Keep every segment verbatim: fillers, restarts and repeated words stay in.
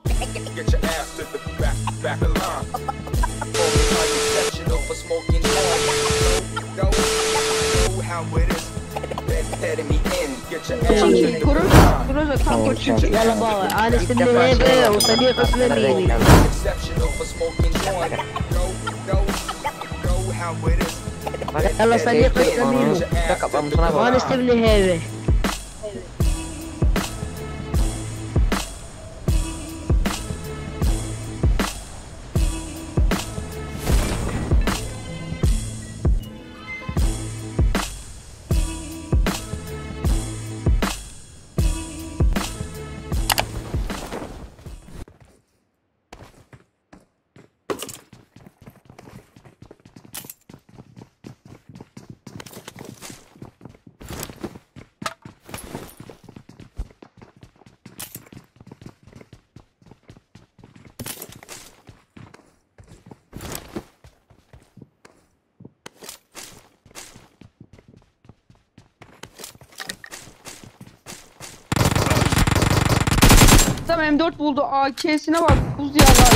Get your ass to the back, back of line. Only exceptional for smoking on. Go, go, how it is. Letting me in. Get your ass to Çünkü the Groza, line. Groza tam çünkü yalla baba. Ana istediğine be, o sadiqası mimi. Exceptional for smoking on. Go, go, go, how it is. Yalla sadiqası mimi. Cakap kamu kenapa? Ana istediğine be. Adam M dört buldu. A K'sine bak. Buz yalar.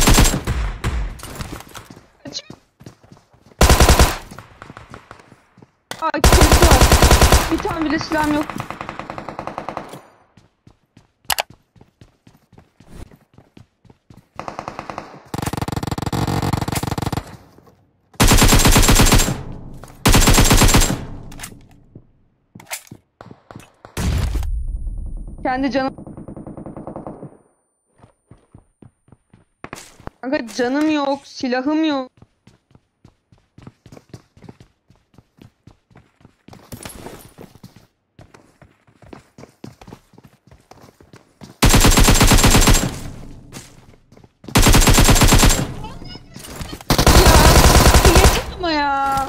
A K'si var. Bir tane bile silahım yok. Kendi canım. Kanka canım yok, silahım yok. Ya, yeter ama ya.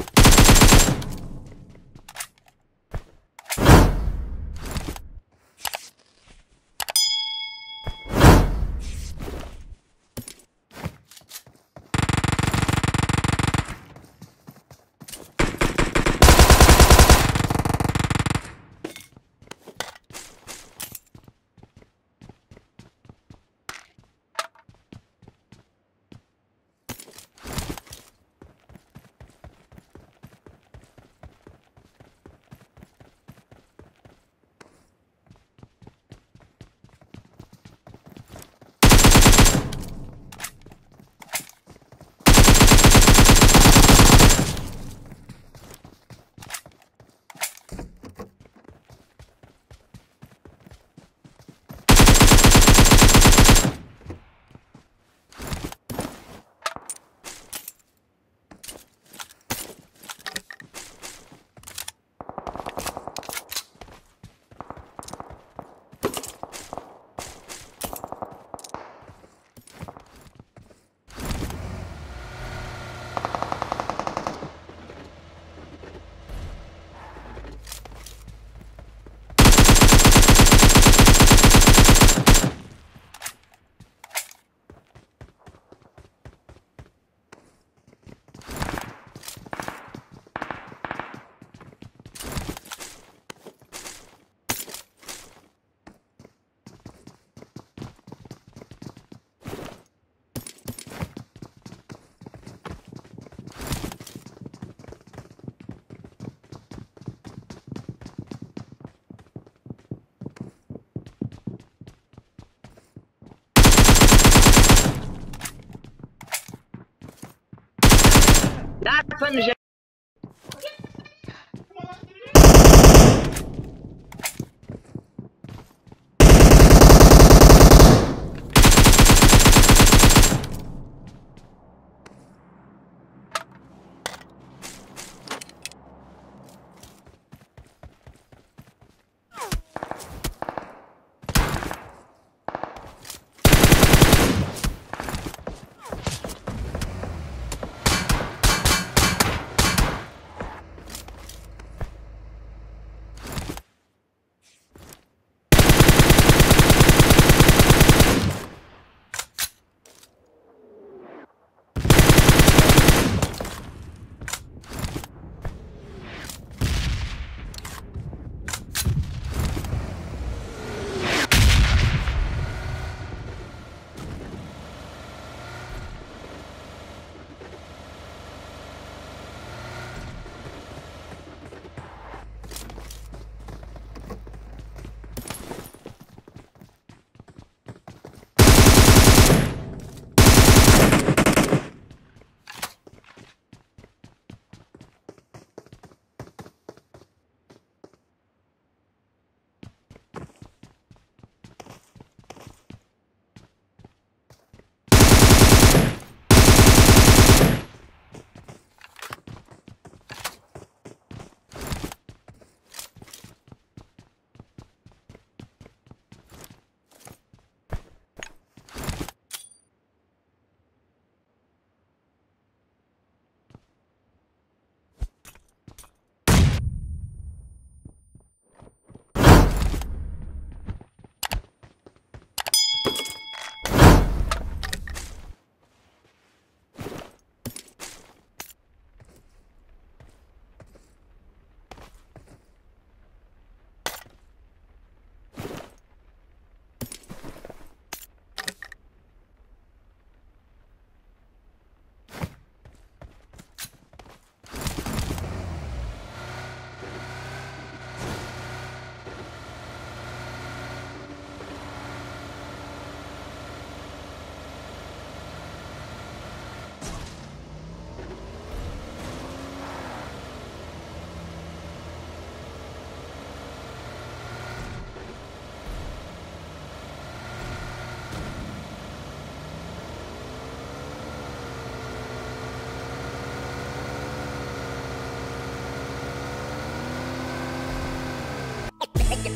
Finish it.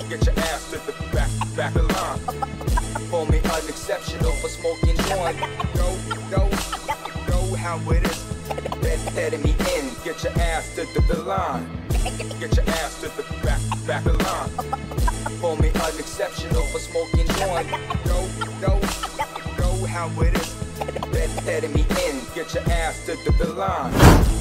get your ass to the back, back of the line. Call me unexceptional for smoking joint. Go, go, go how it is. Letting me in, get your ass to the, the line. Get your ass to the back, back of the line. Call me unexceptional for smoking joint. Go, go, go how it is. Letting me in, get your ass to the, the line.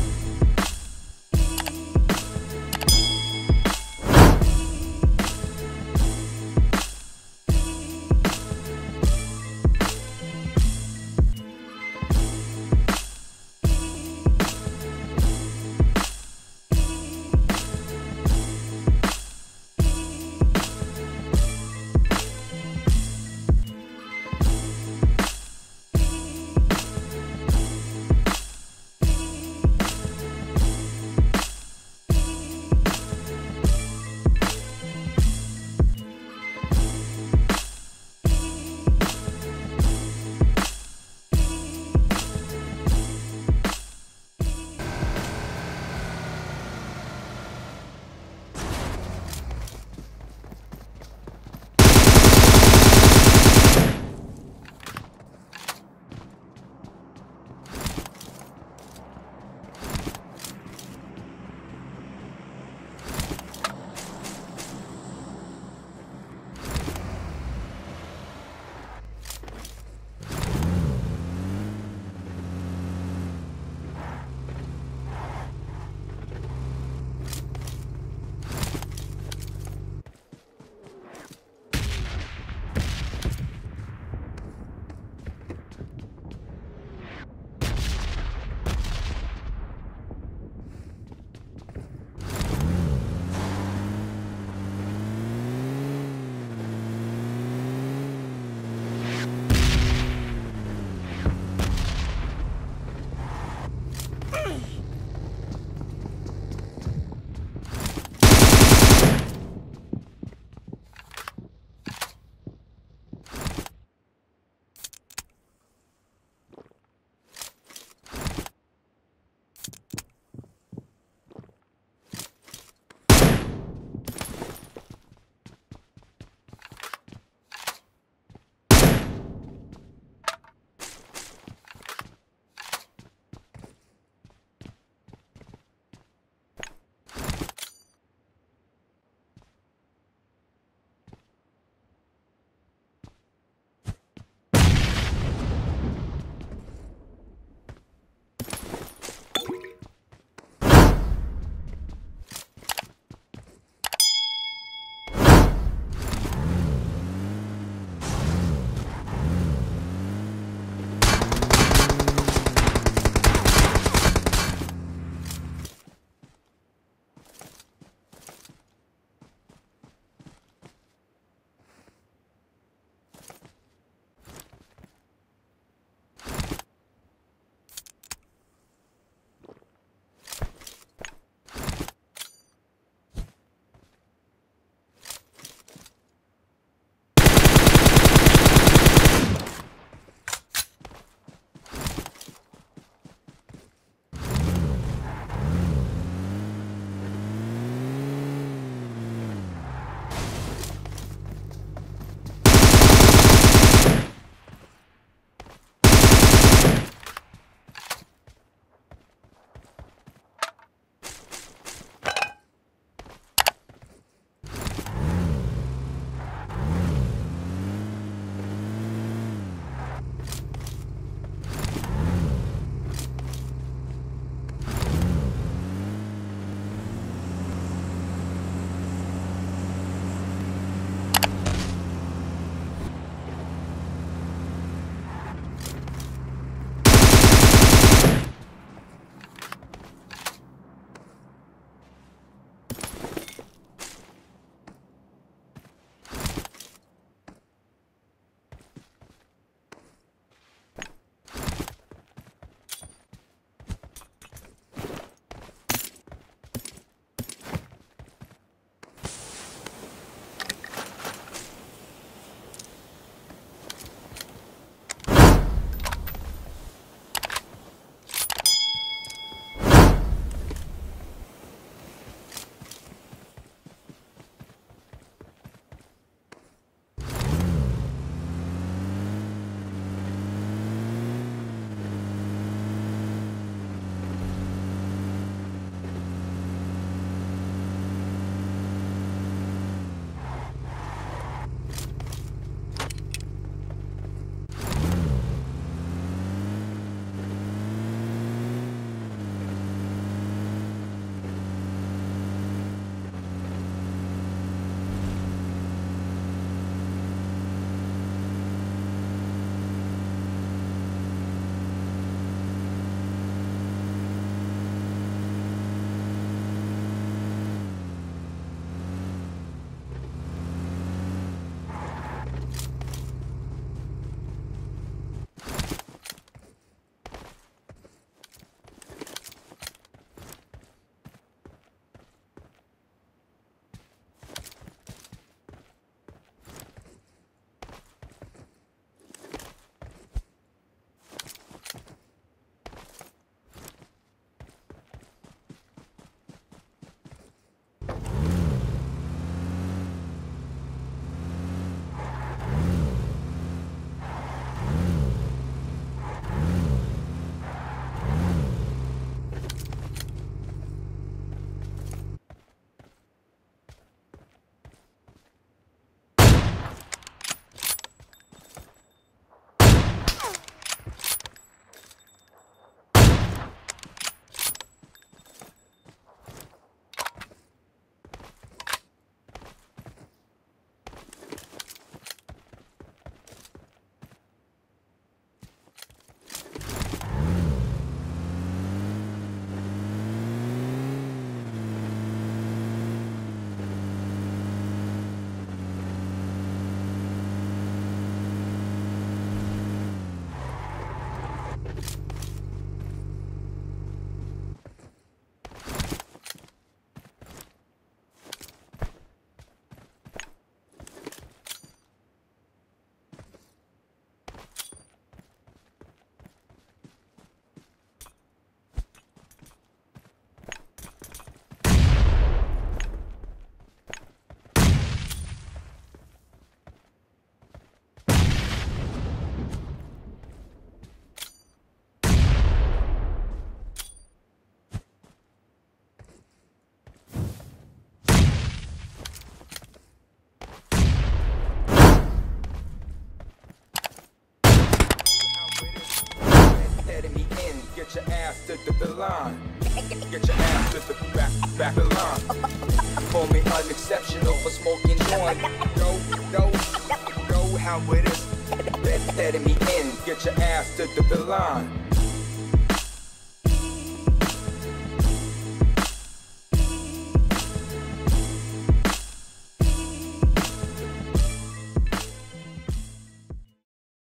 heading me in. Get your ass to the, the line. Get your ass to the back, back the line. Call me unexceptional for smoking joint. Go, go, go how it is. Heading me in. Get your ass to the, the line.